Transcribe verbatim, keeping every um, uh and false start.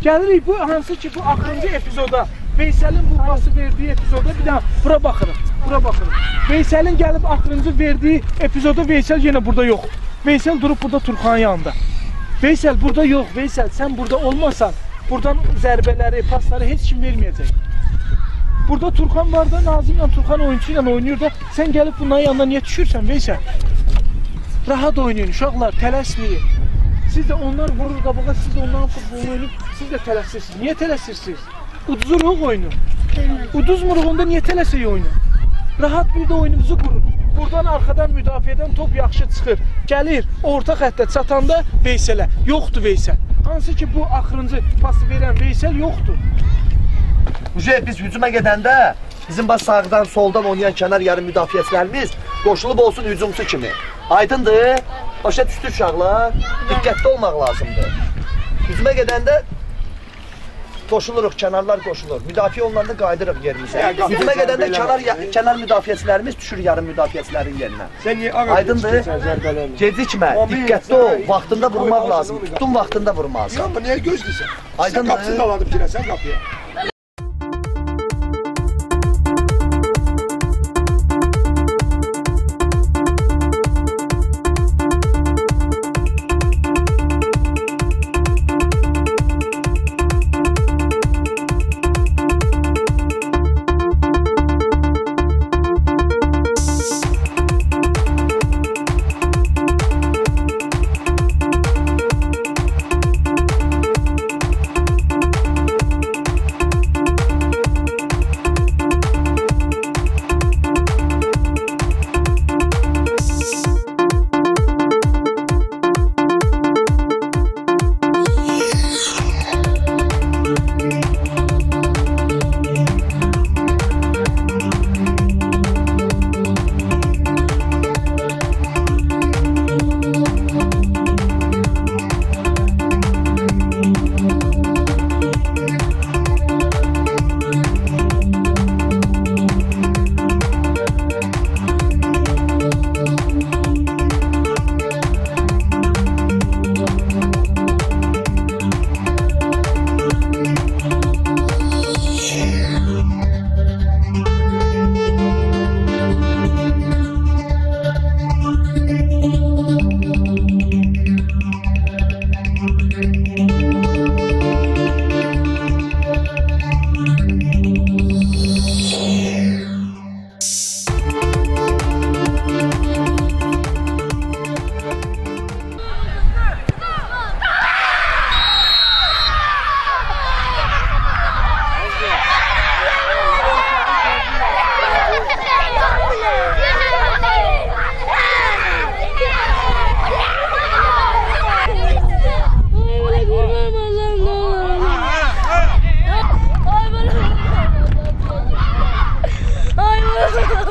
Gəlirik bu hansı ki bu axırıncı epizoda Veysel'in vurması verdiği epizoda bir daha bura baxırıq. Bura baxırıq. Veysel'in gəlib axırıncı verdiği epizoda Veysel yine burada yok. Veysel durup burada Turxanın yanında. Veysel burada yok. Veysel sen burada olmasan buradan zərbələri, pasları heç kim verməyəcək. Burada Turxan var da Nazimlə Turxan oyunçu ilə oynayır da sen gəlib bunların yanına niye düşürsən Veysel? Rahat oynayın uşaqlar, tələsməyin. Siz de onlar vurur qabağa, siz de onların futbolunu oynayıp siz de tələsirsiniz. Niye tələsirsiniz? Uduzurluq oyunu. Uduzmuruğunda niye tələsəyi oyunu? Rahat bir de oyunumuzu qurun. Buradan arxadan müdafiədən top yaxşı çıxır. Gəlir, orta xəttə çatanda Veysel'e. Yoxdur Veysel. Hansı ki bu axırıncı pası verən Veysel yoxdur. Uje biz hücuma gedəndə bizim baş sağdan, soldan oynayan kənar yarım müdafiəçilərimiz qoşulub olsun hücumçu kimi. Aydındır? Başa düşdü uşaqlar. Diqqətli olmaq lazımdır. Hücuma gedəndə qoşuluruq, kənarlar qoşulur. Müdafiə olunanda qaydırıq yerimizə. Hücuma gedəndə kənar, kənar müdafiəçilərimiz düşür yarım müdafiəçilərin yerinə. Aydındır? Gecikmə, diqqətli ol. Vaxtında vurmaq lazımdır. Tutun vaxtında vurmalısın. Ya bu niyə gözləyirsən? Aydındır? Sən qapısını qaladıb girəsən qapıya.